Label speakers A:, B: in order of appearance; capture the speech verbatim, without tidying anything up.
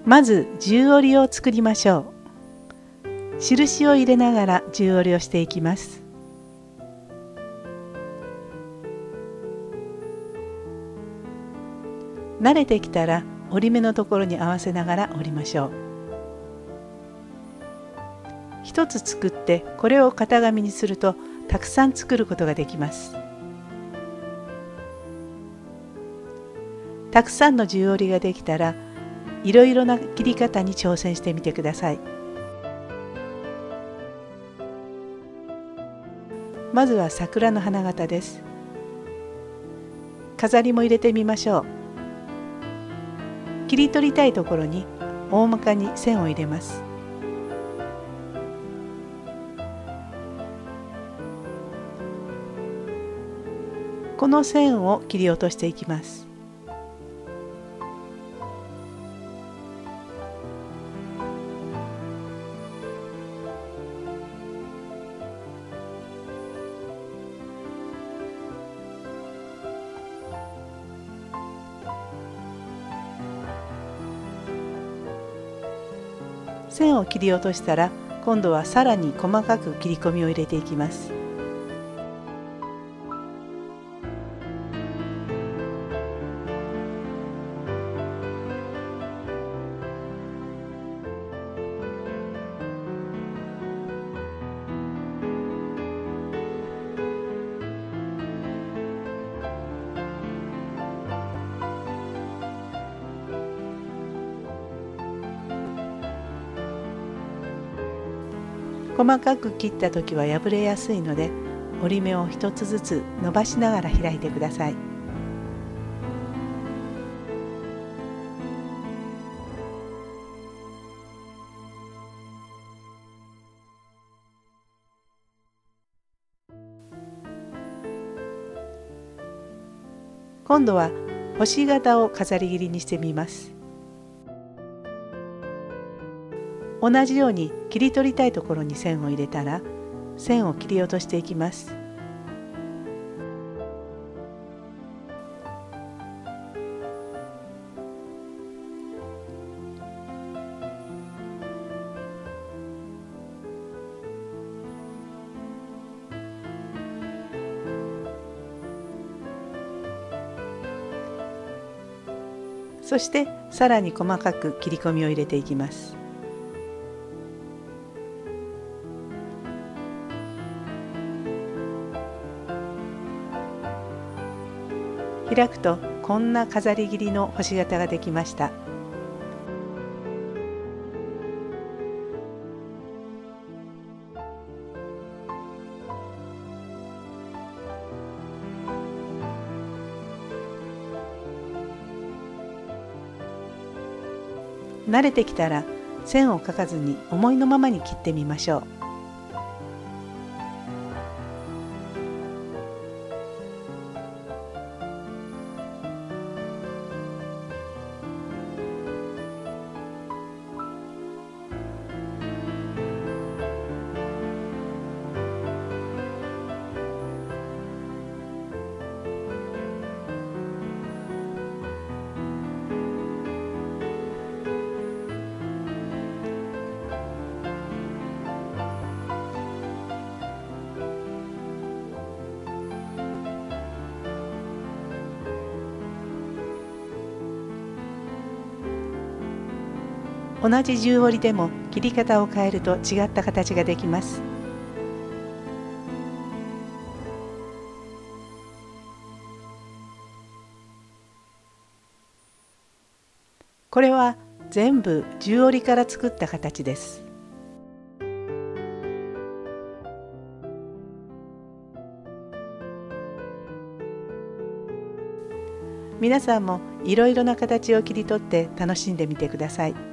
A: まず十折りを作りましょう。印を入れながら十折りをしていきます。慣れてきたら折り目のところに合わせながら折りましょう。一つ作ってこれを型紙にするとたくさん作ることができます。たくさんの十折りができたらいろいろな切り方に挑戦してみてください。まずは桜の花形です。飾りも入れてみましょう。切り取りたいところに大まかに線を入れます。この線を切り落としていきます。線を切り落としたら今度はさらに細かく切り込みを入れていきます。細かく切った時は破れやすいので折り目を一つずつ伸ばしながら開いてください。今度は星形を飾り切りにしてみます。同じように切り取りたいところに線を入れたら線を切り落としていきます。そしてさらに細かく切り込みを入れていきます。開くとこんな飾り切りの星形ができました。慣れてきたら線を描かずに思いのままに切ってみましょう。同じ十折りでも切り方を変えると違った形ができます。これは全部十折りから作った形です。皆さんもいろいろな形を切り取って楽しんでみてください。